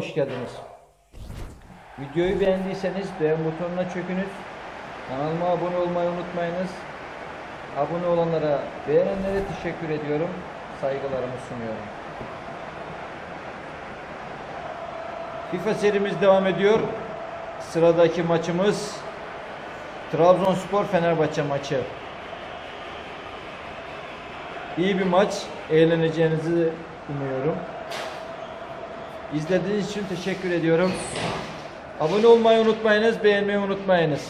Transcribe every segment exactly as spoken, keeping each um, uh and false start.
hoş geldiniz. Videoyu beğendiyseniz beğen butonuna çökünüz. Kanalıma abone olmayı unutmayınız. Abone olanlara, beğenenlere teşekkür ediyorum. Saygılarımı sunuyorum. FIFA serimiz devam ediyor. Sıradaki maçımız Trabzonspor Fenerbahçe maçı. İyi bir maç. Eğleneceğinizi umuyorum. İzlediğiniz için teşekkür ediyorum. Abone olmayı unutmayınız, beğenmeyi unutmayınız.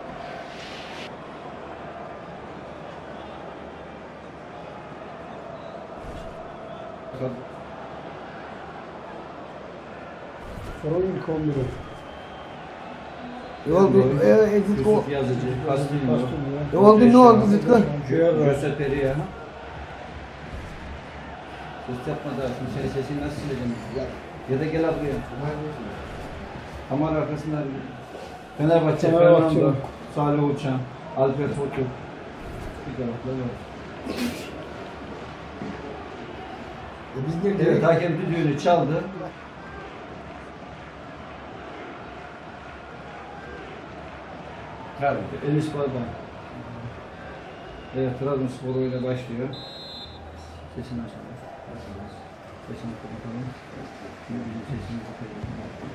Sonra ilk on biri. Ne oldu? Ee, Edit o. Yusuf Yazıcı, Aslı'nın Ne oldu? Ne oldu Zıtkı? Jose Peria. Ses yapma da şimdi senin sesini nasıl sileceğim? Ya, ya da gel buraya. Kamera arkasında Fenerbahçe, Fenerbahçe. Fernando, Salih Uçan, Alper Fotu. Bir taraflar var. E biz de Evet, hakem düdüğünü çaldı. Tabii, Enis Balban. Evet, Trabzonspor ile başlıyor. Sesini açalım. Sesini kapatalım. Şimdi bizim sesini kapatalım.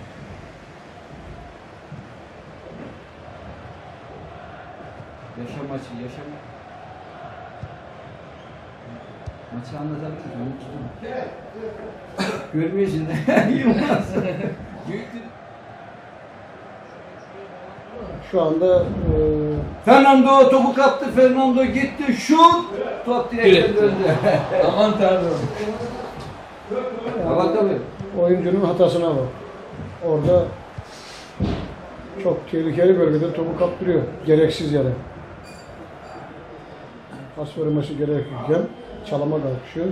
Yaşam maçı, yaşam. Maçı anlatabilir miyim? Görmüyorsun. Yılmaz. Şu anda e, Fernando topu kaptı, Fernando gitti, şut! Top direkten döndü. Aman tanrım. Aman tabii. oyuncunun hatasına bak. Orada çok tehlikeli bölgede topu kaptırıyor. Gereksiz yere. Pas vermesi gerekirken çalıma kalkışıyor.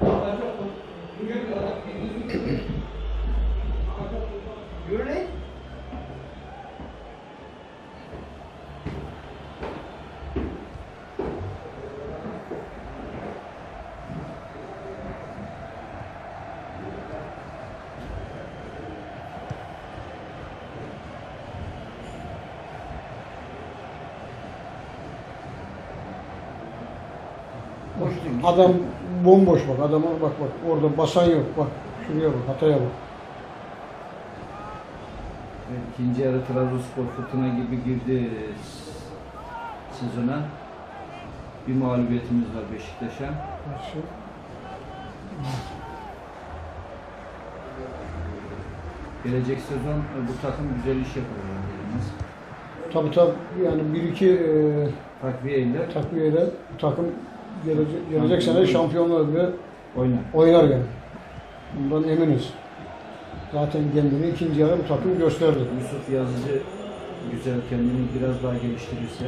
Boş değil. Adam bomboş bak. Adama bak bak. Orada basan yok. Bak. Şuraya bak. Hataya bak. Evet, İkinci yarı Trabzonspor fırtına gibi girdi sezona. Bir mağlubiyetimiz var Beşiktaş'a. Karşı. Gelecek sezon bu takım güzel iş yapar yani. Tabii tabii. Yani bir iki e, Takviyeyle takviyeyle takım gelecek, gelecek sene şampiyonlar bile oynar. oynar yani. Bundan eminiz. Zaten kendini ikinci yarı bu takım gösterdi. Yusuf Yazıcı güzel kendini biraz daha geliştirirse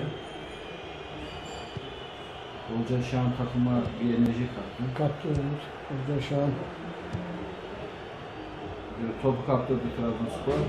Olcay Şahan takıma bir enerji kattı. Kattı evet. Orada şu an Topu kaptırdı Trabzonspor.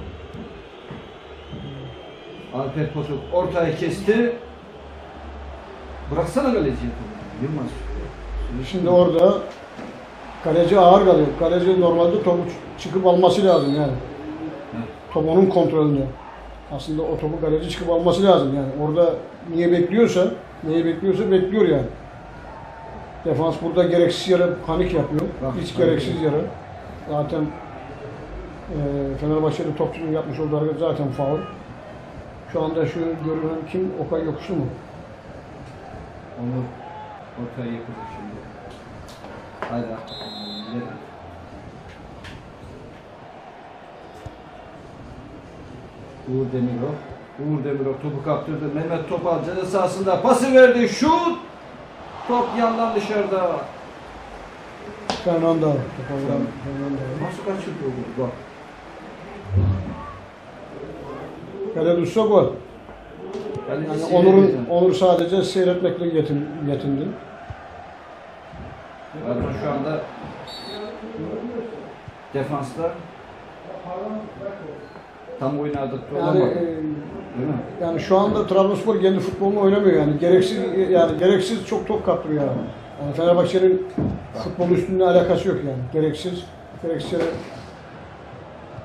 Alper Potuk ortaya kesti. Bıraksana kaleciye topu. Yılmaz. şimdi orada kaleci ağır kalıyor. Kaleci normalde topu çıkıp alması lazım yani. Top onun kontrolünde. Aslında o topu kaleci çıkıp alması lazım yani. Orada niye bekliyorsa, neyi bekliyorsa bekliyor yani. Defans burada gereksiz yere panik yapıyor. Bak, Hiç panik gereksiz yere. Zaten e, Fenerbahçe'de topçunun yapmış olduğu hareket zaten faul. Şu anda şu görünen kim? Okay Yokuşlu mu? Onu ortaya yapacak şimdi. Haydi. Gidelim. Uğur Demirok. Uğur Demirok topu kaptırdı. Mehmet Topal ceza sahasında pası verdi. Şut! Top yandan dışarıda. Fernando. Topa vuran Fernando. Nasıl kaçırdı o? Bak. Kale düşse gol. Yani Yani Onur'un Onur sadece seyretmekle yetin, yetindi. Ama şu anda defansta tam oynadık Yani olamadı. e, Değil mi? yani şu anda Trabzonspor kendi futbolunu oynamıyor yani. Gereksiz yani gereksiz çok top kaptırıyor yani. Yani Fenerbahçe'nin futbol üstünde alakası yok yani. Gereksiz gereksiz yere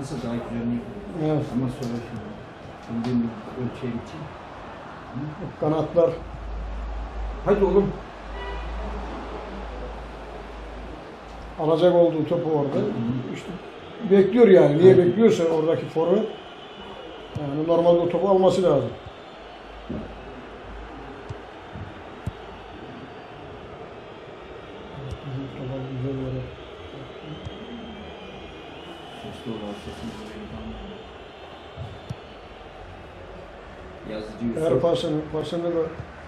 olmasa daha güzel olur. Evet. Ama sonra şimdi. Bildiğim bir ölçeğim için. Kanatlar. Hadi oğlum. Alacak olduğu topu orada. İşte bekliyor yani. Niye bekliyorsa oradaki foru. Yani normalde o topu alması lazım. Topa güzel yere. Sesli olan sesini duyuyorum. Yazıcı Eğer Yusuf. pasını, pasını da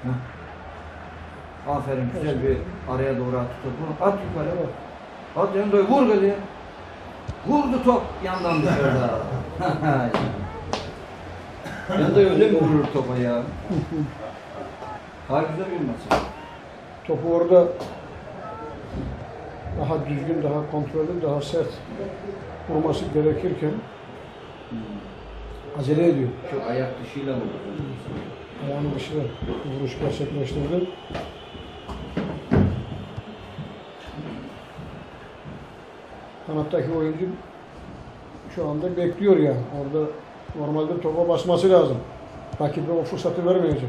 Aferin, güzel bir araya doğru attı topu. At yukarı. At Endo'yu vur galiba. Vurdu top yandan dışarıda. Endo öyle mi vurur topa ya? Harika bir maç. topu orada daha düzgün, daha kontrollü, daha sert vurması gerekirken acele ediyor. Çok ayak dışıyla vurdu. Ayağının dışına vuruş gerçekleştirdi. Kanattaki oyuncu şu anda bekliyor yani. Orada normalde topa basması lazım. Rakibe o fırsatı vermeyecek.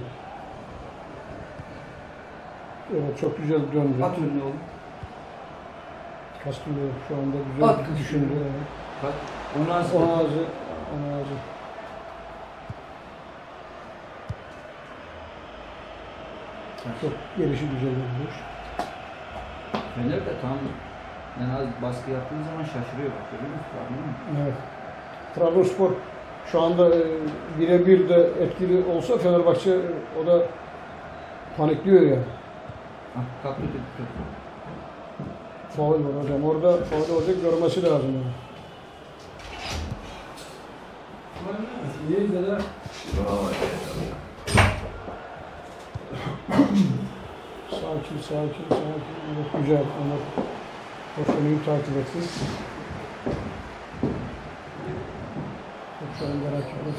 Evet, çok güzel döndü. At önüne oğlum. Castillo şu anda güzel At. düşündü. Yani. Bak, onu az. O ağzı, o ağzı. Çok gelişi güzel olmuş. Fener de tam yani az baskı yaptığı zaman şaşırıyor bak, görüyor musun? Farkında mı? Evet. Trabzonspor şu anda e, birebir de etkili olsa Fenerbahçe e, o da panikliyor ya. Ah, kaptı dedi topu. Faul var hocam. Orada faul olacak, görmesi lazım yani. İyi de Sakin, sakin, sakin. Evet, güzel. Onlar pozisyonu takip etsin. Şu anda rakibimiz.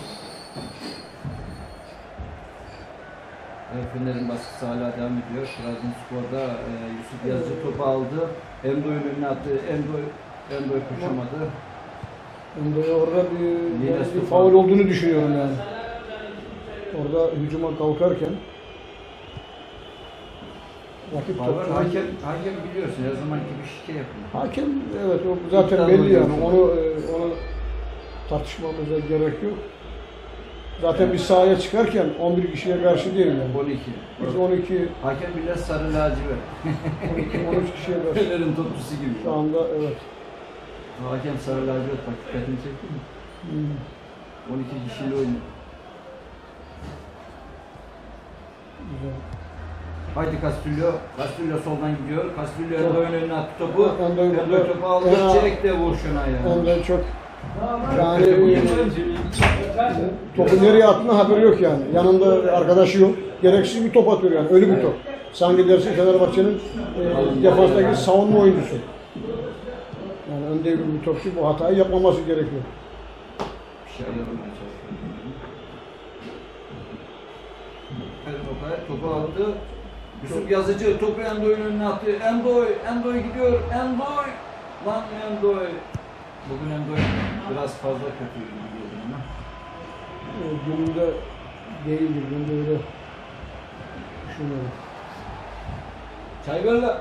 Evet, Fener'in baskısı hala devam ediyor. Trabzonspor'da e, Yusuf Yazıcı topu aldı. Endo'nun önüne attı. Endo, Endo koşamadı. Şimdi orada bir, Yine yani bir stop faul aldı. olduğunu düşünüyorum yani. Orada hücuma kalkarken rakip Var var, topçu hakem, hakem biliyorsun her zamanki bir şike yapıyor. hakem evet o zaten İddialı belli yani. oynuyor. Onu e, onu tartışmamıza gerek yok. Zaten biz sahaya çıkarken on bir kişiye karşı değil yani. on iki. Biz on iki Hakem bile sarı lacivert. on iki on üç kişiye karşı. Fener'in topçusu gibi. Şu anda evet. Hakem sarı lacivert, bak dikkatini çekti mi? Hmm, on iki kişiyle oynuyor. güzel. Haydi Castillo. Castillo soldan gidiyor. Castillo Endo'nun önüne attı topu. Endo'yu Endo burada- topu aldı. Ya. Çek de vur şuna ya. Ondan çok yani e, topu nereye attığına haberi yok yani. Yanında arkadaşı yok. Gereksiz bir top atıyor yani. Ölü bir top. Sanki dersin Fenerbahçe'nin e, defanstaki savunma oyuncusu. Yani önde bir topçu bu hatayı yapmaması gerekiyor. Bir şey ayarlamaya çalışıyor. Topu, topu aldı. Yusuf Yazıcı topu Endo'nun önüne attı. Endoy, Endoy gidiyor. Endoy. Lan Endoy. Bugün Endoy biraz fazla kötü gibi geliyor ama. E, gününde değildir. Gününde öyle düşünüyorum. Çay ver la.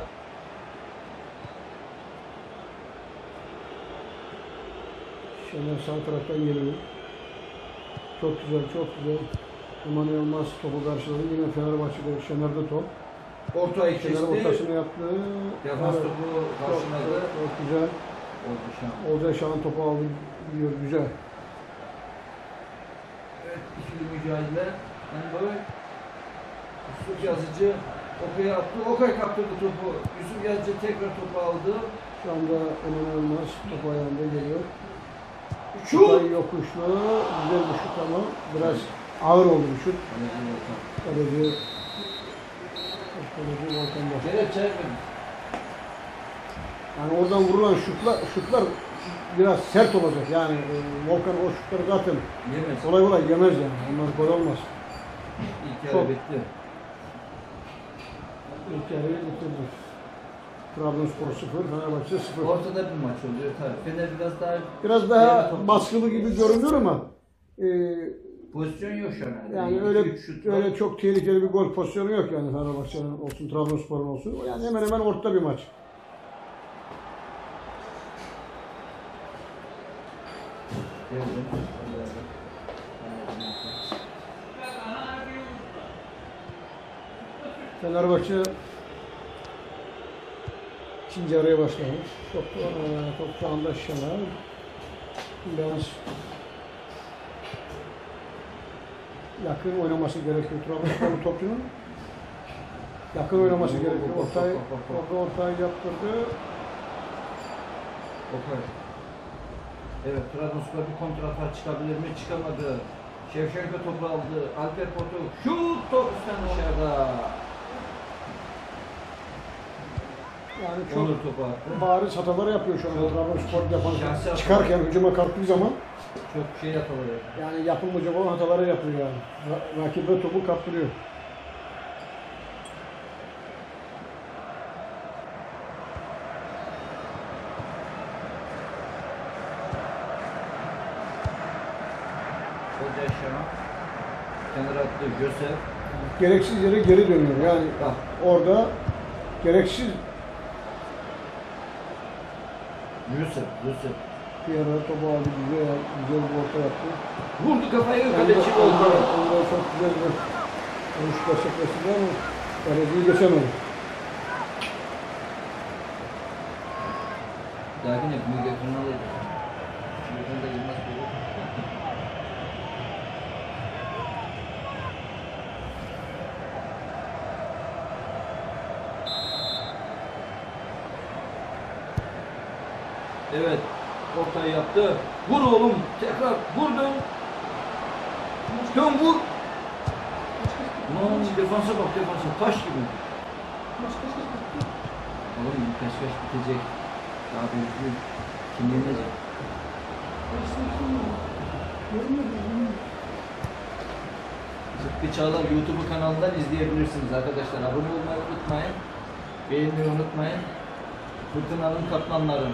Şener sağ taraftan geliyor. Çok güzel, çok güzel. Eman Yılmaz topu karşıladı. Yine Fenerbahçe'de Şener'de top. Ortayı Şener kesti. ortasını yaptı. Defans Evet. topu Çok, karşıladı. çok, çok güzel. Oldu şu an. Olcay Şahan topu aldı. Gidiyor, güzel. Evet, ikili mücadele. Endoy. Yusuf Yazıcı Okay'a attı. Okay kaptırdı topu. Yusuf Yazıcı tekrar topu aldı. Şu anda Eman Yılmaz topu ayağında geliyor. Şut! Şut! Yokuşlu. Güzel bir şut ama biraz ağır oldu bir şut. Kaleci Kaleci Volkan Baş. Gene çevirmedi. Yani oradan vurulan şutlar, şutlar biraz sert olacak. Yani e, Volkan o şutları zaten Yemez. kolay kolay yemez yani. Onlar gol olmaz. İlk Çok. yarı bitti. İlk yarıyı bitirdi. Trabzonspor sıfır, Fenerbahçe sıfır. Ortada bir maç oluyor tabii. Fener biraz daha Biraz diğer daha top- baskılı gibi görünüyor ama e, pozisyon yok şu an. yani İki, öyle üç şut var. öyle çok tehlikeli bir gol pozisyonu yok yani Fenerbahçe'nin olsun, Trabzonspor'un olsun. Yani hemen hemen ortada bir maç. Fenerbahçe ikinci araya başlamış. Top, e, top şu anda Şener. Yalnız yakın oynaması gerekiyor. Trabzonspor'un topçunun yakın oynaması gerekiyor. Ortayı, orada ortayı yaptırdı. Okay. Evet, Trabzonspor bir kontrata çıkabilir mi? Çıkamadı. Şevşenko topu aldı. Alper Potuk şut, top üstten dışarıda. Yani çok Onur topu attı. bariz hatalar yapıyor şu an Çok Trabzonspor şahsi defansı. hatalar. Çıkarken hücuma kalktığı zaman Çok şey yakalıyor. yani yapılmayacak olan hataları yapıyor yani. Ra- rakibe topu kaptırıyor. Hoca Şahan. Kenara attı Josef. Gereksiz yere geri dönüyor. Yani Bak. orada gereksiz Yusuf, Yusuf. bir ara topu aldı, güzel, güzel bir orta yaptı. Vurdu kafayı, Yani kaleci onda, oldu. onda çok güzel bir vuruş gerçekleştirdi ama kaleciyi geçemedi. Dahil ne? Büyük ekranalıydı. Şimdi ekranda girmez böyle. Evet, ortayı yaptı. Vur oğlum, tekrar vurdun. Dön vur. Lan defansa bak, defansa taş gibi. Oğlum kaç kaç bitecek. Daha büyük kim yenecek? Sıtkı Çağlar YouTube kanalından izleyebilirsiniz arkadaşlar. Abone olmayı unutmayın. Beğenmeyi unutmayın. Fırtınanın kaplanları.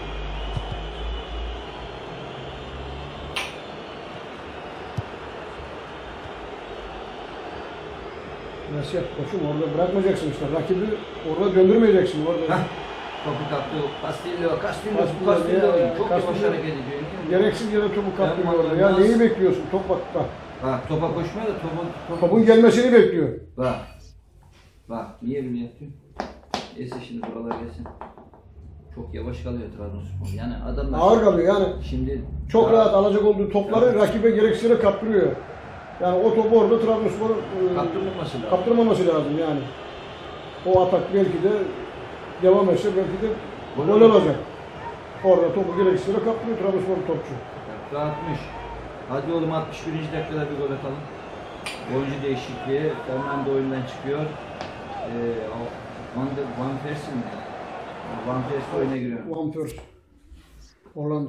Nasıl yap koçum, orada bırakmayacaksın işte. Rakibi orada döndürmeyeceksin. Orada Heh. Topu kaptı. Castillo, Castillo, Castillo, Castillo. ya, Çok Castillo. yavaş hareket ediyor. gereksiz yere topu kaptırıyor Ben orada. Ya vallahi neyi biraz- bekliyorsun? Top bak bak. Bak topa koşmuyor da topun... Topun gelmesini bekliyor. Bak. Bak niye bunu yapıyor? Neyse şimdi buralar gelsin. Çok yavaş kalıyor Trabzonspor. Yani adamlar... Ağır kalıyor yani. Şimdi... Çok daha- rahat alacak olduğu topları Evet. rakibe gereksiz yere kaptırıyor. Yani o topu orada Trabzonspor e, Kaptırmaması lazım. kaptırmaması lazım yani. O atak belki de devam etse belki de Gol gol olacak. olacak. Orada topu gereksiz yere kaptırıyor Trabzonspor topçu. Dakika altmış. Hadi oğlum altmış birinci dakikada bir gol atalım. Oyuncu değişikliği. Fernando oyundan çıkıyor. Ee, o- Van, de, Van Persie mi? Van Persie oyuna giriyor. Van Persie. Hollanda.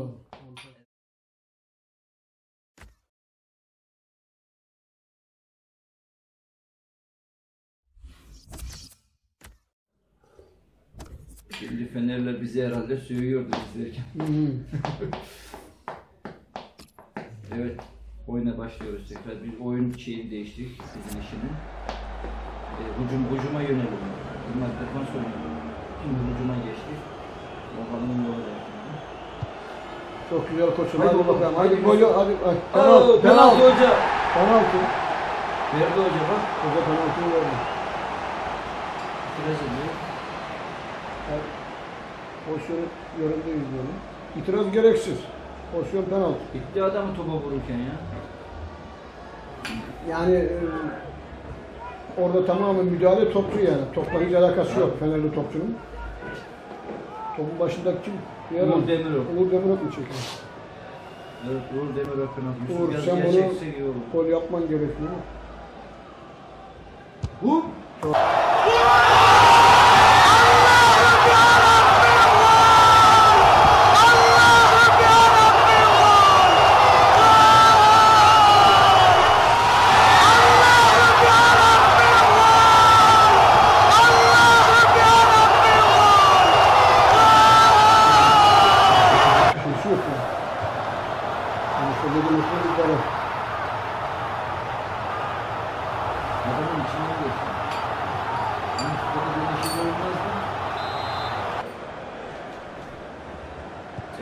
Şimdi Fenerler bizi herhalde sövüyordu izlerken. Hı hı. Evet, oyuna başlıyoruz tekrar. Bir oyun şeyini değiştik, dizilişini. E, hücum, hücuma yönelim. Bunlar defans oynadı. Şimdi hücuma geçtik. Bakalım ne olacak. Çok güzel koçum. Haydi Hadi bakalım, bakalım. haydi Hadi gol yok. Hadi. hadi. Aa, Penaltı. penaltı Penaltı. hoca. Penaltı. Verdi hoca bak. Hoca penaltıyı verdi. İtiraz ediyor. Yani, pozisyonu yorumda izliyorum. İtiraz gereksiz. Pozisyon penaltı. Bitti adamı topa vururken ya. Yani e, orada tamamen müdahale topçu yani. Topla hiç alakası yok Fenerli topçunun. Topun başında kim? Uğur Demirok. Uğur Demirok mu çekiyor? Evet, Uğur Demirok penaltı. Uğur, Yusuf sen Yazıcı'ya bunu- çekse iyi olur. Gol yapman gerekiyor. Bu.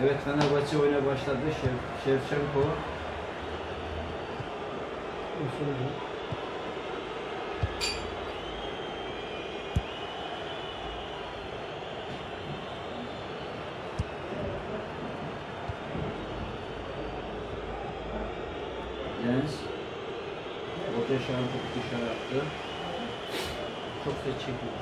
Evet, Fenerbahçe oyuna başladı. Şev, Şevçenko. Jens. Orta şahın topu dışarı attı. Çok da çekiyor.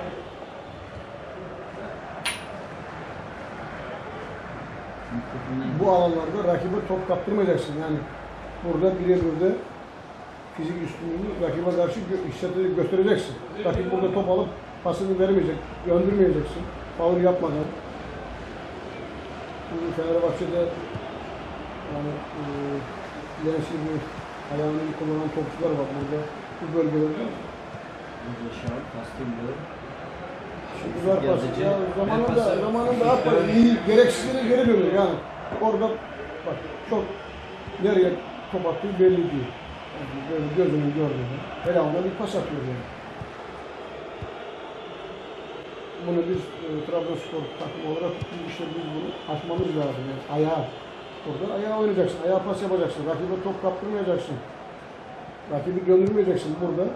Bu alanlarda rakibe top kaptırmayacaksın. Yani burada birebir de fizik üstünlüğünü rakibe karşı gö- hissettirerek göstereceksin. Rakip burada top alıp pasını vermeyecek, göndermeyeceksin. Faul yapmadan. Şimdi Fenerbahçe'de yani e, Lens'i bir ayağını iyi kullanan topçular var burada. Bu bölgelerde. Orta şahın kastırdı. Şimdi var pas. Ya zamanında, zamanında atma. İyi, gereksizleri geri dönüyor yani. Orada bak çok nereye top attığı belli değil. Yani böyle gözünün gördüğü. Hele ona bir pas atıyor yani. Bunu biz e, Trabzonspor takımı olarak işte biz bunu aşmamız lazım. Yani ayağa. Orada ayağa oynayacaksın. Ayağa pas yapacaksın. Rakibe top kaptırmayacaksın. Rakibi göndermeyeceksin burada.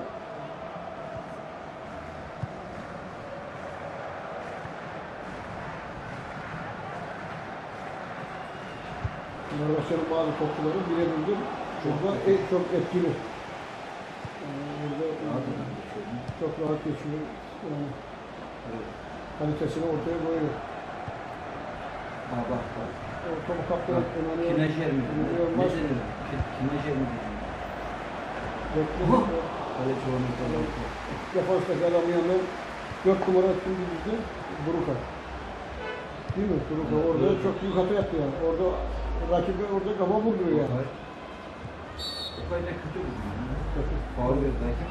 Fenerbahçe'nin bazı topçuları birebir de burada e, çok etkili. Yani burada çok rahat geçiyor. Yani kalitesini ortaya koyuyor. Aa, bak bak. O topu kaptıran inanıyor. Kinejer mi? Ne İnanılmaz. denir? Kinejer mi? Bekliyor. Kaleci onu falan. Defanstaki adamın yanında dört numara şimdi bizde Buruka. Değil mi? Buruka Evet, orada evet. çok büyük hata yaptı yani. Orada rakibe orada kafa vurduruyor yani. Okay da kötü bu. Kötü. Faul verdi.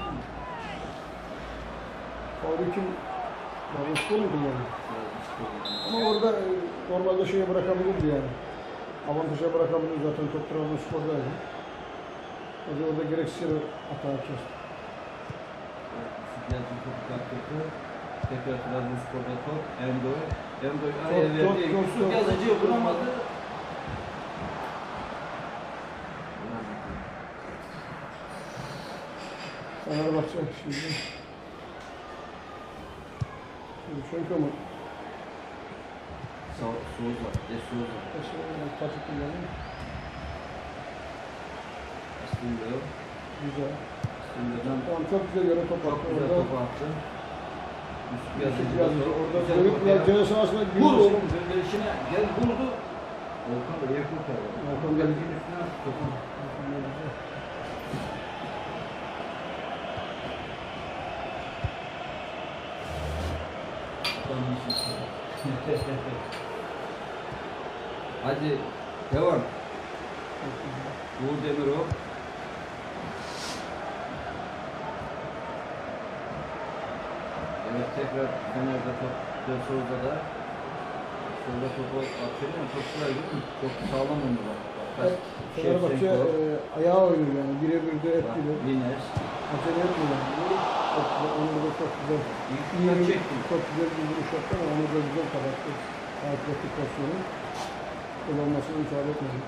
Faul için Trabzonspor mu kullanıyor? Ama orada e, normalde şeye bırakabilirdi yani. Avantaja bırakabilir zaten top Trabzonspor'daydı. Hadi orada gereksiz yere hata kesti. Sıkıntı topu kaptırdı. Tekrar Trabzonspor'da top. Endoy. Endoy Top, araya top, verdi. top, Yusuf top. Yazıcı vuramadı. Fenerbahçe şimdi. Şimdi şöyle ama Sağ Souza. De Souza. taşı kullanıyor. Aslında Güzel. Aslında'dan Tamam çok güzel yere top çok attı. güzel Orada top attı. Yusuf Yusuf Yazıcı. Yazıcı orada Güzel dönüp top biraz ya. ceza sahasına Vur girdi. oğlum gönderişine. Gel vurdu. Volkan da iyi kurtardı. Volkan da- Geldiğin üstüne attı topu. Hadi devam. Uğur Demirol. Evet tekrar Fener'de top De Souza'da. Solda topu atıyor ama topçular gibi çok sağlam oynuyorlar. Evet, Fenerbahçe e, ayağa oynuyor yani birebir de etkili. Winner. Acele etmiyor yani. Çok güzel, onu da çok güzel. İyi İyi şutlar bir, çekti. çok güzel bir vuruş yaptı ama onu da güzel kapattı. Ayaklık pozisyonu. Gol olmasını müsaade etmedi.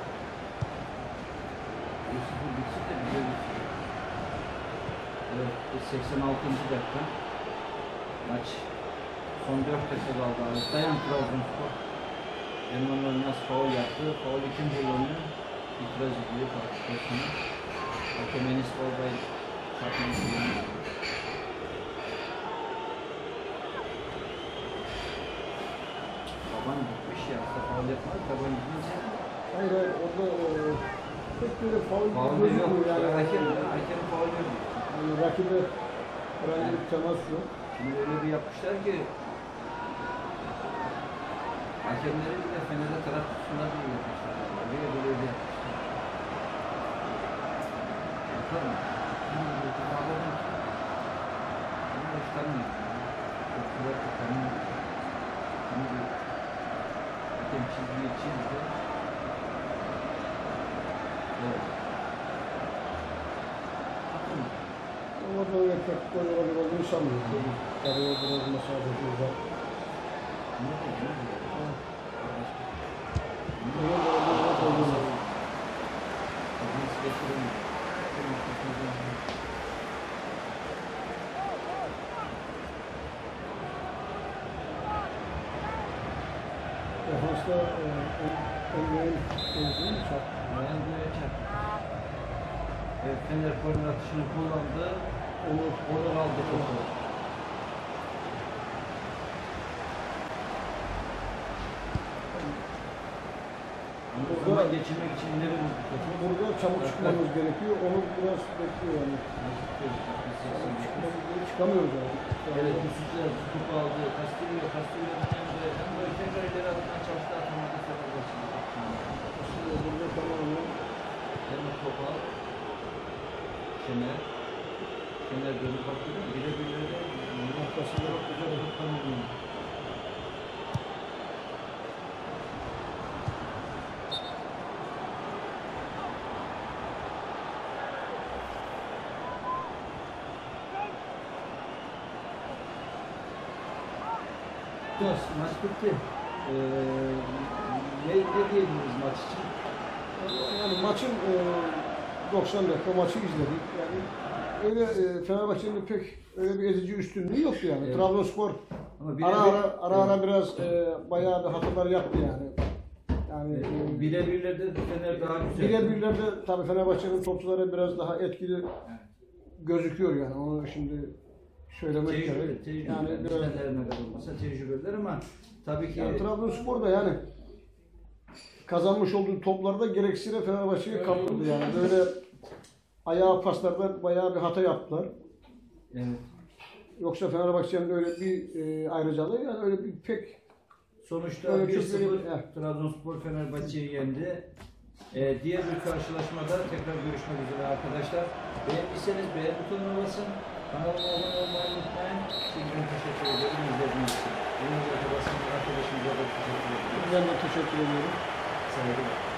bir sıfır bitsin de bize bitsin. Evet, seksen altıncı dakika. Maç son dört dakika kaldı abi. Dayan Trabzonspor. Emmanuel Nas faul yaptı. Faul kim kullanıyor? İtiraz ediyor partikasına. Hakem Enis Balbay çarpması yani. Taban gitmiş ya. Faul yapmadı. Taban gidince Hayır hayır orada e, pek böyle faul faul gibi yok. gözükmüyor Yani. yani. Hakem, hakem faul yok. Yani rakibe herhangi bir temas yok. Şimdi öyle bir yapmışlar ki hakemleri bile Fener'e taraf tutsunlar diye yapmışlar. Böyle böyle bir yapmışlar. Yapar mı? Şimdi bu kuralların ki bunu göstermiyor. Çok güzel kurtarmıyor. Şimdi hakem çizgiyi çizdi. Evet. Bakın. Orada öyle pek gol olabilir olduğunu sanmıyorum. Tabii o biraz mesafe uzak. Ne diyor? Ne diyor? Onun da orada net olduğunu. Biz getiremedik. Defansta Emre'nin pozisyonu mu çarptı? Endo'ya çarptı. Evet, Fener korner atışını kullandı. Onu Oradan aldı topu. Ama zaman geçirmek için ileri vurdu topu. burada çabuk çıkmamız gerekiyor. Onu biraz bekliyor yani. Çabuk Çıkmamız gerekiyor. Çıkamıyoruz yani. Evet, Yusuf'la topu aldı. Castillo, Castillo'nun yanında. Hem böyle tekrar ileri atmaya çalıştı. Atamadı. Tekrar başladı. Aslında burada tamamen Hem de topu al. Şener. Şener dönüp baktı. Bire bire de arkasında çok güzel bir tanıdım. Maç, maç bitti. Ee, ne, ne diyebiliriz maç için? yani maçın e, doksan dakika maçı izledik. Yani öyle e, Fenerbahçe'nin pek öyle bir ezici üstünlüğü yoktu yani. Evet. Trabzonspor Ama ara ara ara ara evet. biraz e, bayağı bir hatalar yaptı yani. Yani Ee, e, bire birlerde Fener daha güzel. bire birlerde tabii Fenerbahçe'nin topçuları biraz daha etkili Evet. gözüküyor yani. Onu şimdi söylemek Tecrübe, gerek. tecrübe. Yani Yani biraz ne kadar olmasa tecrübeliler ama tabii ki yani Trabzonspor da yani kazanmış olduğu toplarda gereksiyle Fenerbahçe'yi kaptırdı yani. Böyle ayağa paslarda bayağı bir hata yaptılar. evet. Yoksa Fenerbahçe'nin öyle bir e, ayrıcalığı yani öyle bir pek Sonuçta Öyle bir çok sıfır böyle- evet. Trabzonspor Fenerbahçe'yi yendi. Ee, diğer bir karşılaşmada tekrar görüşmek üzere arkadaşlar. Beğendiyseniz beğen butonuna basın. Kanalıma abone olmayı unutmayın. Şimdiden teşekkür ederim izlediğiniz için. Yeni bir arkadaşımıza da teşekkür ederim. ben de teşekkür ediyorum. Saygılar.